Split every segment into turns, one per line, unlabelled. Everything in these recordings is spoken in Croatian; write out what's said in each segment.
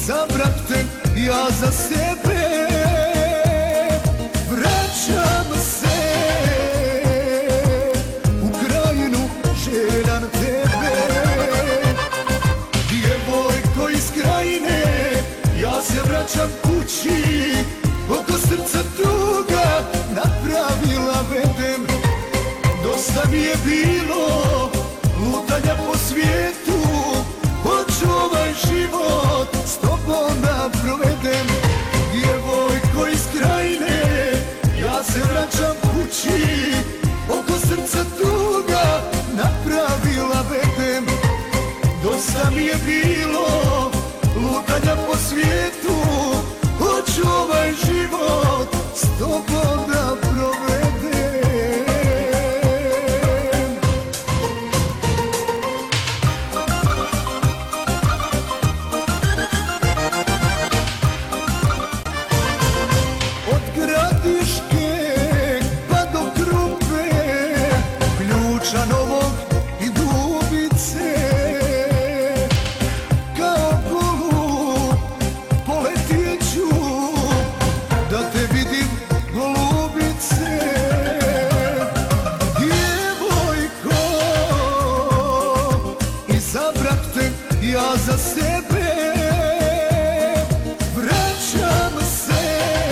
Izabrat te ja za sebe, vraćam se u krajinu željan tebe. Djevojko iz krajine, ja se vraćam kući, oko srca tuga napravila vedem. Dosta mi je bilo lutanja po svijetu, hoću ovaj život s tobom da provedem. Djevojko iz krajine, ja se vraćam kući, oko srca tuga napravila vedem. Dosta mi je bilo lutanja po svijetu, hoću ovaj život s tobom da provedem. Od Gradiške pa do Krupe, Ključa Novog i Dubice, kao golub poletit ću da te vidim golubice. Djevojko, izabrat te ja za sebe, vraćam se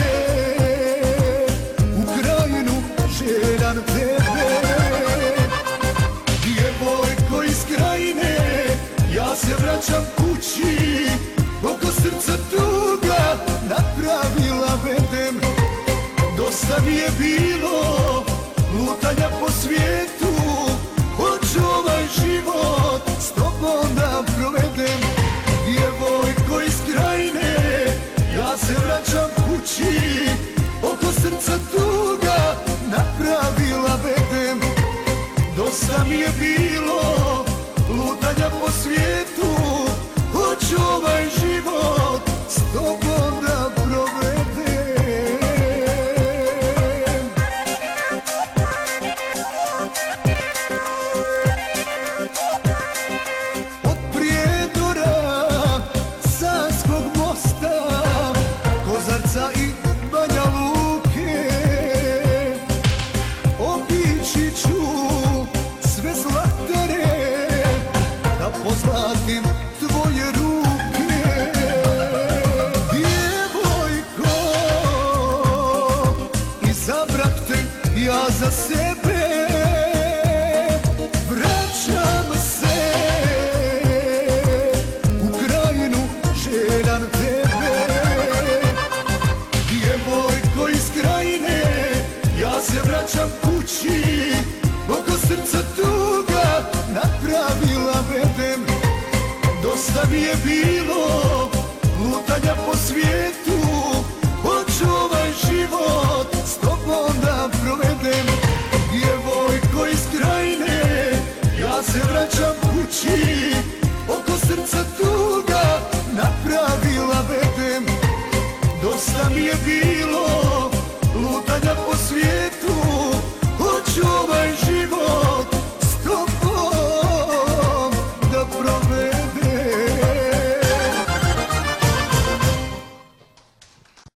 u krajinu željan tebe. Djevojko iz krajine, ja se vraćam kući, oko srca tuga napravila vedem. Dosta mi je bilo lutanja po svijetu, hoću ovaj život s tobom da provedem. Djevojko iz krajine, ja se vraćam kući, oko srca tuga napravila vedem. Dosta mi je bilo lutanja po svijetu, hoću ovaj život s tobom da provedem. Od Prijedora, Sanskog mosta, Kozarca i Banja Luke, obići ću sve zlatare, da pozlatim tvoje ruke. Djevojko, izabrat te ja za sebe, vraćam se u krajinu željan tebe. Djevojko iz krajine, ja se vraćam kući, oko srca tuga napravila vedem. Dosta mi je bilo lutanja po svijetu, hoću ovaj život s tobom da provedem. Djevojko iz krajine, ja se vraćam kući, oko srca tuga napravila vedem. Dosta mi je bilo